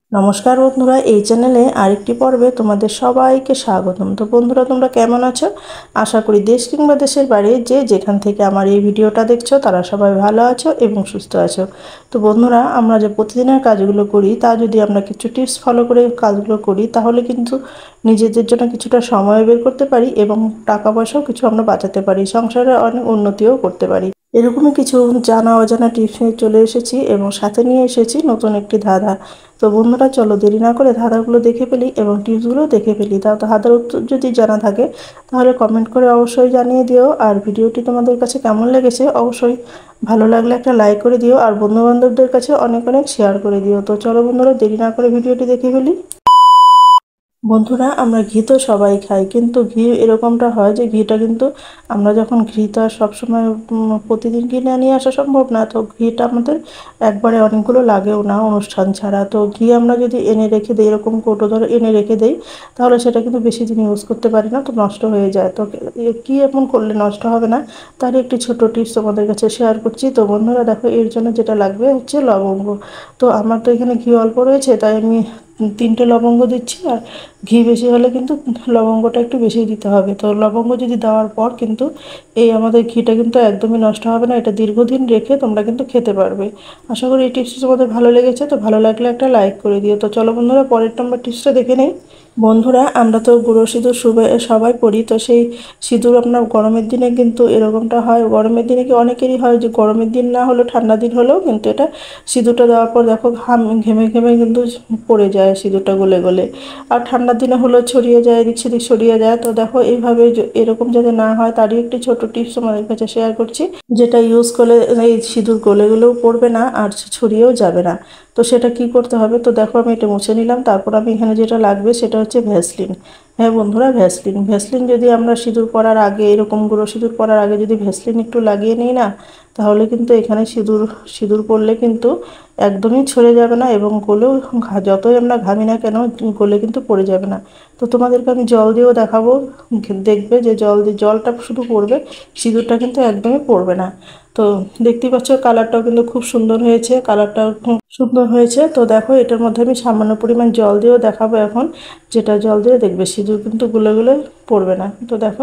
নমস্কার বন্ধুরা, এই চ্যানেলে আরেকটি পর্বে তোমাদের সবাইকে স্বাগতম। তো বন্ধুরা, তোমরা কেমন আছো? আশা করি দেশ কিংবা দেশের বাইরে যে যেখান থেকে আমার এই ভিডিওটা দেখছো তারা সবাই ভালো আছো এবং সুস্থ আছো। তো বন্ধুরা, আমরা যে প্রতিদিনের কাজগুলো করি তা যদি আমরা কিছু টিপস ফলো করে কাজগুলো করি তাহলে কিন্তু নিজেদের জন্য কিছুটা সময় বের করতে পারি এবং টাকা পয়সাও কিছু আমরা বাঁচাতে পারি, সংসারে অনেক উন্নতিও করতে পারি। এরকমই কিছু জানা অজানা টিপস নিয়ে চলে এসেছি এবং সাথে নিয়ে এসেছি নতুন একটি ধাঁধা। তো বন্ধুরা, চলো দেরি না করে ধাঁধাগুলো দেখে ফেলি এবং টিপসগুলো দেখে ফেলি। তাও ধাঁধার উত্তর যদি জানা থাকে তাহলে কমেন্ট করে অবশ্যই জানিয়ে দিও। আর ভিডিওটি তোমাদের কাছে কেমন লেগেছে অবশ্যই ভালো লাগলে একটা লাইক করে দিও আর বন্ধুবান্ধবদের কাছে অনেক অনেক শেয়ার করে দিও। তো চলো বন্ধুরা, দেরি না করে ভিডিওটি দেখে ফেলি। বন্ধুরা, আমরা ঘি তো সবাই খাই, কিন্তু ঘি এরকমটা হয় যে ঘিটা কিন্তু আমরা যখন ঘি তো আর সবসময় প্রতিদিন কিনে নিয়ে আসা সম্ভব না। তো ঘিটা আমাদের একবারে অনেকগুলো লাগেও না অনুষ্ঠান ছাড়া। তো ঘি আমরা যদি এনে রেখে দিই, এরকম কৌটো ধরে এনে রেখে দিই, তাহলে সেটা কিন্তু বেশি দিন ইউজ করতে পারি না, তো নষ্ট হয়ে যায়। তো কি এমন করলে নষ্ট হবে না তার একটি ছোট টিপস তোমাদের কাছে শেয়ার করছি। তো বন্ধুরা দেখো, এর জন্য যেটা লাগবে হচ্ছে লবঙ্গ। তো আমার তো এখানে ঘি অল্প রয়েছে, তাই আমি 3টে লবঙ্গ দিচ্ছি। আর ঘি বেশি হলে কিন্তু লবঙ্গটা একটু বেশি দিতে হবে। তো লবঙ্গ যদি দেওয়ার পর কিন্তু এই আমাদের ঘিটা কিন্তু একদমই নষ্ট হবে না, এটা দীর্ঘদিন রেখে তোমরা কিন্তু খেতে পারবে। আশা করি এই টিপসটা তোমাদের ভালো লেগেছে। তো ভালো লাগলে একটা লাইক করে দিও। তো চলো বন্ধুরা, পরের নম্বর টিপসটা দেখে নেই। বন্ধুরা, আমরা তো গুঁড়ো সিঁদুর সবাই পরি। তো সেই সিঁদুর আপনার গরমের দিনে কিন্তু এরকমটা হয়, গরমের দিনে কি অনেকেরই হয় যে গরমের দিন না হলেও ঠান্ডা দিন হলেও কিন্তু এটা সিঁদুরটা দেওয়ার পর দেখো ঘেমে ঘেমে কিন্তু পড়ে যায় সিঁদুরটা গলে গলে। আর ঠান্ডার দিনে হলেও ছড়িয়ে যায়, এদিক সেদিক ছড়িয়ে যায়। তো দেখো এইভাবে এরকম যাতে না হয় তারই একটি ছোট টিপস আমাদের কাছে শেয়ার করছি, যেটা ইউজ করলে এই সিঁদুর গলে গলেও পড়বে না আর ছড়িয়েও যাবে না। তো সেটা কি করতে হবে? তো দেখো, আমি এটা মুছে নিলাম। তারপর আমি এখানে যেটা লাগবে সেটা হচ্ছে ভ্যাসলিন। হ্যাঁ বন্ধুরা, ভ্যাসলিন ভ্যাসলিন যদি আমরা সিঁদুর পরার আগে, এরকম গুঁড়ো সিঁদুর পরার আগে যদি ভ্যাসলিন একটু লাগিয়ে নিই না, তাহলে কিন্তু এখানে সিঁদুর সিঁদুর পরলে কিন্তু একদমই ছড়ে যাবে না এবং গলেও যতই আমরা ঘামি না কেন গলে কিন্তু পড়ে যাবে না। তো তোমাদেরকে আমি জল দিয়েও দেখাবো, দেখবে যে জলটা শুধু পড়বে, সিঁদুরটা কিন্তু একদমই পড়বে না। তো দেখতেই পাচ্ছ কালারটাও কিন্তু খুব সুন্দর হয়েছে, কালারটাও খুব সুন্দর হয়েছে। তো দেখো, এটার মধ্যে আমি সামান্য পরিমাণ জল দিয়েও দেখাবো এখন, যেটা জল দিয়ে দেখবে সিঁদুর কিন্তু গুলে গুলে পড়বে না। তো দেখো,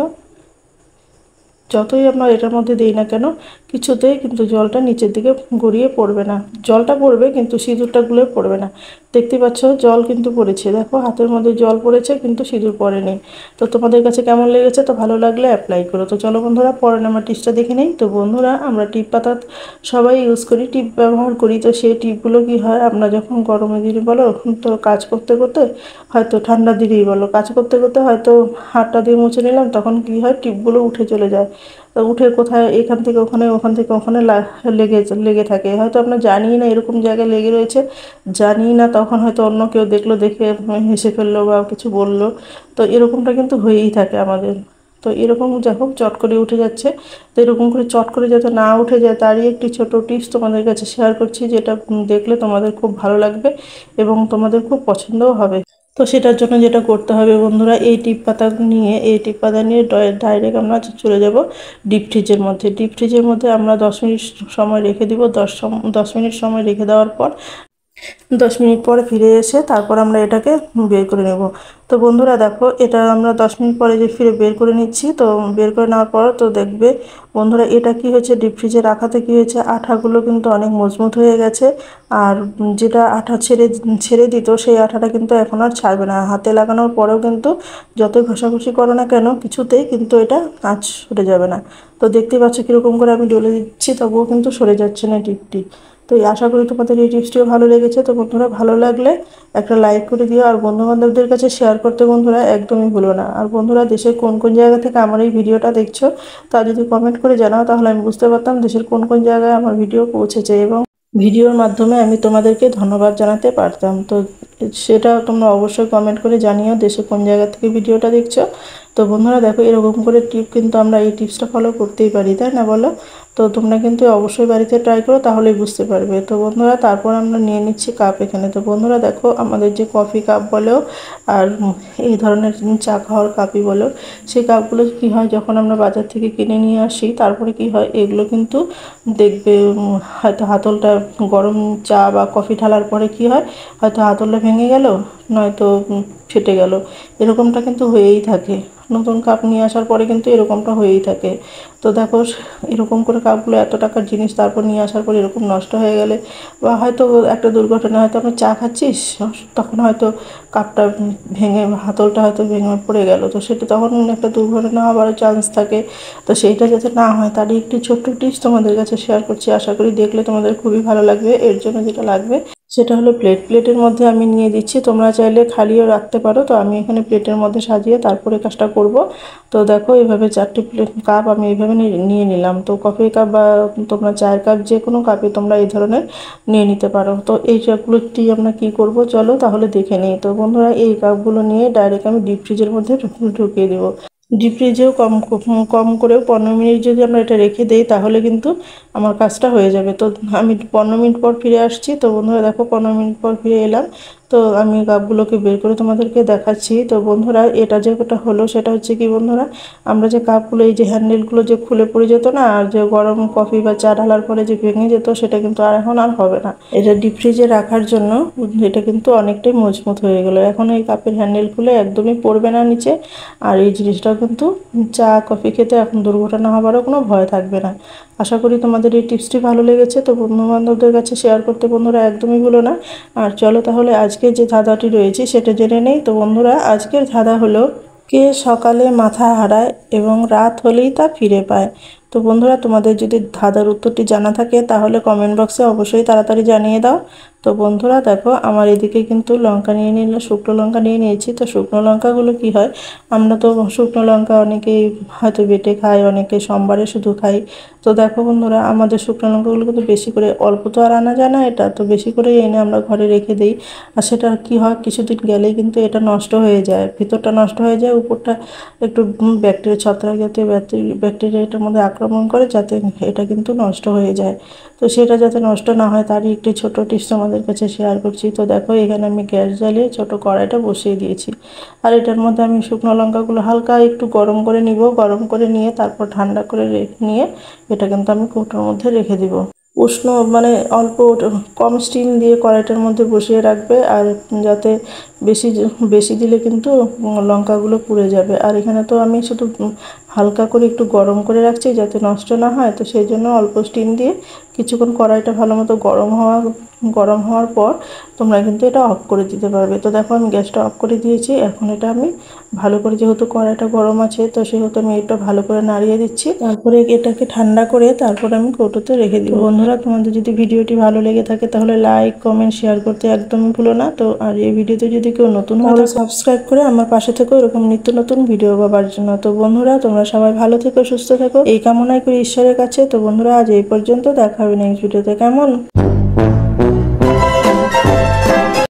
যতই আমরা এটার মধ্যে দিই না কেন কিছুতেই কিন্তু জলটা নিচের দিকে গড়িয়ে পড়বে না। জলটা পড়বে কিন্তু সিঁদুরটা গুলে পড়বে না। দেখতে পাচ্ছ জল কিন্তু পড়েছে, দেখো হাতের মধ্যে জল পড়েছে কিন্তু সিঁদুর পড়েনি। তো তোমাদের কাছে কেমন লেগেছে? তো ভালো লাগলে অ্যাপ্লাই করো। তো চলো বন্ধুরা, পরের নাম্বার টিপসটা দেখে নেই। তো বন্ধুরা, আমরা টিপ পাতা সবাই ইউজ করি, টিপ ব্যবহার করি। তো সেই টিপগুলো কি হয়, আমরা যখন গরমের দিনে বলো তো কাজ করতে করতে, হয়তো ঠান্ডার দিনেই বলো কাজ করতে করতে হয়তো হাতটা দিয়ে মুছে নিলাম, তখন কি হয় টিপগুলো উঠে চলে যায়। তো উঠে কোথায় এখান থেকে ওখানে, ওখান থেকে ওখানে লেগে লেগে থাকে। হয়তো আপনার জানিই না এরকম জায়গায় লেগে রয়েছে, জানিই না, তখন হয়তো অন্য কেউ দেখলো, দেখে হেসে ফেললো বা কিছু বললো। তো এরকমটা কিন্তু হয়েই থাকে আমাদের। তো এরকম যখন চট করে উঠে যাচ্ছে, তো এরকম করে চট করে যাতে না উঠে যায় তারই একটি ছোট টিপস তোমাদের কাছে শেয়ার করছি, যেটা দেখলে তোমাদের খুব ভালো লাগবে এবং তোমাদের খুব পছন্দও হবে। তো সেটার জন্য যেটা করতে হবে বন্ধুরা, এই টিপ পাতা নিয়ে ডাইরেক্ট আমরা চলে যাব ডিপ ফ্রিজের মধ্যে। ডিপ ফ্রিজের মধ্যে আমরা 10 মিনিট সময় রেখে দিব। 10 মিনিট সময় রেখে দেওয়ার পর 10 মিনিট পরে ফিরে এসে তারপর আমরা এটাকে বের করে নেব। তো বন্ধুরা দেখো, এটা আমরা 10 মিনিট পরে যে ফিরে বের করে নিচ্ছি। তো বের করে নেওয়ার পর তো দেখবে বন্ধুরা, এটা কি হয়েছে, ডিপ ফ্রিজে রাখাতে কি হয়েছে, আঠাগুলো কিন্তু অনেক মজবুত হয়ে গেছে। আর যেটা আঠা ছেড়ে ছেড়ে দিত সেই আঠাটা কিন্তু এখন আর ছাড়বে না। হাতে লাগানোর পরেও কিন্তু যতই ঘষাঘষি করো না কেন কিছুতেই কিন্তু এটা কাঁচ সরে যাবে না। তো দেখতে পাচ্ছ কীরকম করে আমি ডলে দিচ্ছি, তবুও কিন্তু সরে যাচ্ছে না টিপটি। তো আশা করি তোমাদের এই টিপসটিও ভালো লেগেছে। তো বন্ধুরা, ভালো লাগলে একটা লাইক করে দিও আর বন্ধুবান্ধবদের কাছে শেয়ার করতে বন্ধুরা একদমই ভুলো না। আর বন্ধুরা, দেশের কোন কোন জায়গা থেকে আমার এই ভিডিওটা দেখছো তা যদি কমেন্ট করে জানাও তাহলে আমি বুঝতে পারতাম দেশের কোন কোন জায়গায় আমার ভিডিও পৌঁছেছে এবং ভিডিওর মাধ্যমে আমি তোমাদেরকে ধন্যবাদ জানাতে পারতাম। তো সেটা তোমরা অবশ্যই কমেন্ট করে জানিও দেশে কোন জায়গা থেকে ভিডিওটা দেখছো। তো বন্ধুরা দেখো এরকম করে টিপ কিন্তু আমরা এই টিপসটা ফলো করতেই পারি, তাই না বলো? তো তোমরা কিন্তু অবশ্যই বাড়িতে ট্রাই করো, তাহলেই বুঝতে পারবে। তো বন্ধুরা তারপর আমরা নিয়ে নিচ্ছি কাপ এখানে। তো বন্ধুরা দেখো আমাদের যে কফি কাপ বলো আর এই ধরনের চা খাওয়ার কাপই বলো, সেই কাপগুলো কি হয় যখন আমরা বাজার থেকে কিনে নিয়ে আসি, তারপরে কি হয় এগুলো কিন্তু দেখবে হয়তো হাতলটা গরম চা বা কফি ঢালার পরে কি হয়, হয়তো হাতলটা ভেঙে গেল, নয়তো ফেটে গেল, এরকমটা কিন্তু হয়েই থাকে। নতুন কাপ নিয়ে আসার পরে কিন্তু এরকমটা হয়েই থাকে। তো দেখো এরকম করে কাপগুলো এত টাকার জিনিস তারপর নিয়ে আসার পর এরকম নষ্ট হয়ে গেলে, বা হয়তো একটা দুর্ঘটনা, হয়তো আমরা চা খাচ্ছিস তখন হয়তো কাপটা ভেঙে হাতলটা হয়তো ভেঙে পড়ে গেল, তো সেটা তখন একটা দুর্ঘটনা হওয়ার চান্স থাকে। তো সেইটা যাতে না হয় তারই একটি ছোট্ট টিপস তোমাদের কাছে শেয়ার করছি, আশা করি দেখলে তোমাদের খুবই ভালো লাগবে। এর জন্য যেটা লাগবে সেটা হলো প্লেটের মধ্যে আমি নিয়ে দিচ্ছি, তোমরা চাইলে খালিও রাখতে পারো। তো আমি এখানে প্লেটের মধ্যে সাজিয়ে তারপরে কাজটা করব। তো দেখো এইভাবে 4টি কাপ আমি এইভাবে নিয়ে নিলাম। তো কফি কাপ বা তোমরা চায়ের কাপ যে কোনো কাপে তোমরা এই ধরনের নিয়ে নিতে পারো। তো এই কাপগুলোটি আমরা কি করব চলো তাহলে দেখে নিই। তো বন্ধুরা এই কাপগুলো নিয়ে ডাইরেক্ট আমি ডিপ ফ্রিজের মধ্যে ঢুকিয়ে দেবো। ডিপ ফ্রিজেও কম করেও 15 মিনিট যদি আমরা এটা রেখে দেই তাহলে কিন্তু আমার কাজটা হয়ে যাবে। তো আমি 15 মিনিট পর ফিরে আসছি। তো বন্ধুরা দেখো 15 মিনিট পর ফিরে এলাম। তো আমি কাপগুলোকে বের করে তোমাদেরকে দেখাচ্ছি। তো বন্ধুরা এটা যেটা হলো সেটা হচ্ছে কি বন্ধুরা, আমরা যে কাপগুলো এই যে হ্যান্ডেলগুলো যে খুলে পড়ে যেত না, আর যে গরম কফি বা চা ঢালার পরে যে ভেঙে যেত, সেটা কিন্তু আর এখন আর হবে না। এটা ডিপ ফ্রিজে রাখার জন্য এটা কিন্তু অনেকটাই মজবুত হয়ে গেল। এখন এই কাপের হ্যান্ডেল খুলে একদমই পড়বে না নিচে। আর এই জিনিসটাও কিন্তু চা কফি খেতে এখন দুর্ঘটনা হওয়ারও কোনো ভয় থাকবে না। আশা করি তোমাদের এই টিপসটি ভালো লেগেছে। তো বন্ধুবান্ধবদের কাছে শেয়ার করতে বন্ধুরা একদমই ভুলো না। আর চলো তাহলে আজকের যে ধাঁধাটি রয়েছে সেটা জেনে নেই। তো বন্ধুরা আজকের ধাঁধা হলো, কে সকালে মাথা হারায় এবং রাত হলেই তা ফিরে পায়। তো বন্ধুরা তোমাদের যদি ধাঁধার উত্তরটি জানা থাকে তাহলে কমেন্ট বক্সে অবশ্যই তাড়াতাড়ি জানিয়ে দাও। তো বন্ধুরা দেখো আমার এদিকে কিন্তু লঙ্কা নিয়ে নিলাম, শুকনো লঙ্কা নিয়ে নিয়েছি। তো শুকনো লঙ্কাগুলো কি হয়, আমরা তো শুকনো লঙ্কা অনেকেই হয়তো বেটে খাই, অনেকে সোমবারে শুধু খাই। তো দেখো বন্ধুরা আমাদের শুকনো লঙ্কাগুলো কিন্তু বেশি করে, অল্প তো আর আনা যায় না, এটা তো বেশি করে এনে আমরা ঘরে রেখে দিই। আর সেটা কি হয় কিছুদিন গেলেই কিন্তু এটা নষ্ট হয়ে যায়, ভিতরটা নষ্ট হয়ে যায়, উপরটা একটু ব্যাকটেরিয়া ছত্রাক জাতীয় ব্যাকটেরিয়া এটার মধ্যে আক্রমণ করে, যাতে এটা কিন্তু নষ্ট হয়ে যায়। তো সেটা যাতে নষ্ট না হয় তারই একটি ছোট টিপস আমাদের কাছে শেয়ার করছি। তো দেখো এখানে আমি গ্যাস জ্বালিয়ে ছোট কড়াইটা বসিয়ে দিয়েছি। আর এটার মধ্যে আমি শুকনো লঙ্কাগুলো হালকা একটু গরম করে নিব, গরম করে নিয়ে তারপর ঠান্ডা করে রেখে নিয়ে এটা কিন্তু আমি কৌটোর মধ্যে রেখে দিব। উষ্ণ মানে অল্প কম স্টিম দিয়ে কড়াইটার মধ্যে বসিয়ে রাখবে, আর যাতে বেশি বেশি দিলে কিন্তু লঙ্কাগুলো পুড়ে যাবে। আর এখানে তো আমি শুধু হালকা করে একটু গরম করে রাখছি যাতে নষ্ট না হয়। তো সেই জন্য অল্প স্টিম দিয়ে কিছুক্ষণ কড়াইটা ভালো মতো গরম হওয়ার পর তোমরা কিন্তু এটা অফ করে দিতে পারবে। তো দেখো আমি গ্যাসটা অফ করে দিয়েছি। এখন এটা আমি ভালো করে, যেহেতু কড়াইটা গরম আছে তো সেহেতু আমি এটা ভালো করে নাড়িয়ে দিচ্ছি। তারপরে এটাকে ঠান্ডা করে তারপর আমি কৌটোতে রেখে দিব। বন্ধুরা তোমাদের যদি ভিডিওটি ভালো লেগে থাকে তাহলে লাইক কমেন্ট শেয়ার করতে একদমই ভুলো না। তো আর এই ভিডিওতে যদি কেউ নতুন হয় তাহলে সাবস্ক্রাইব করে আমার পাশে থেকো এরকম নিত্য নতুন ভিডিও পাওয়ার জন্য। তো বন্ধুরা তোমরা সবাই ভালো থেকো, সুস্থ থেকো এই কামনাই করি ঈশ্বরের কাছে। তো বন্ধুরা আজ এই পর্যন্ত, দেখা হবে নেক্সট ভিডিওতে। কেমন?